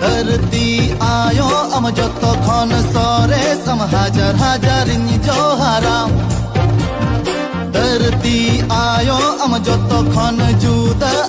धरती आयो अम जतो खन सरे सम हाजार हाजार जोहाराम धरती आयो अम जतो खन जुदा